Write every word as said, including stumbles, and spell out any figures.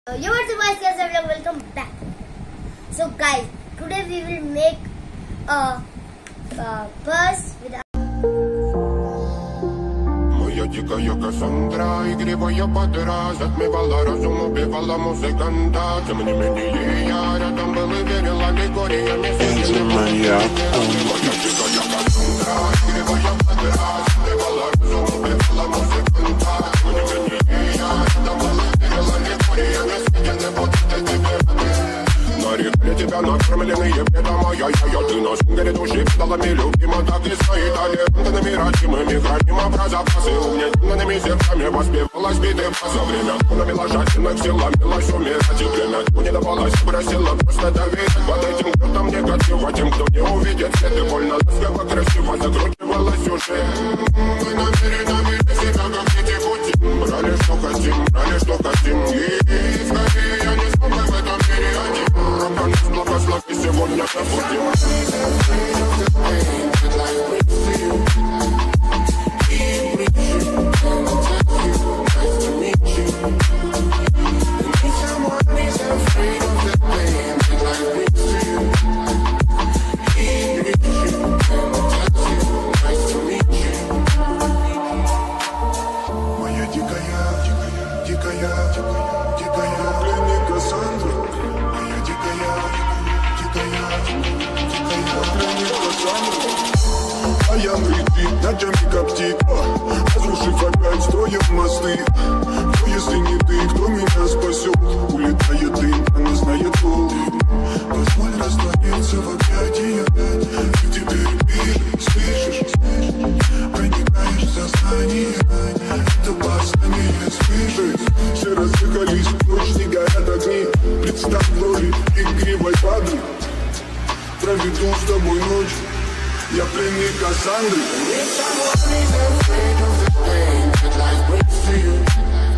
Uh, you are the guys, yes, everyone, welcome back. So guys, today we will make a, a purse with a... Моя дикая Кассандра, игривая подра, затмевала разум, убивала музыканта. Тем не менее я рядом был и верил аллегориями. Моя дикая Кассандра, игривая подра, затмевала разум, убивала музыканта. Тем не менее я рядом был и верил аллегориями. Нарекли тебя накормленные бредом, ай-яй-яй, ты на шунгере души педалами любима, так и свои талентами родимыми храним образопасы, угнетенными сердцами воспевалась биты за время тонами ложательных сил ломилась умирать, и время тьму не давалось, просила просто доверять под этим крутом негатива, тем, кто не увидит свет, и больно ласково красиво закручивалась сюжет. Мы намеренно вели себя, как дети пути, брали что хотим, брали что хотим, и скорее я не смог в этом мире один. Благослови сегодня забудем. Моя дикая, дикая, дикая, дикая пленник Кассандра. А я летит, ночами коптит, разрушив опять, строим мосты. Но если не ты, кто меня спасет? Улетает дым, она знает пол. Позволь раствориться в объятии опять. Ты теперь пишешь, слышишь, проникаешь в сознание. Это опаснее, слышишь? Все разъехались, ночь, не горят огни. Представь роли игривой падры. Проведу с тобой ночь. Я пленник Кассандры.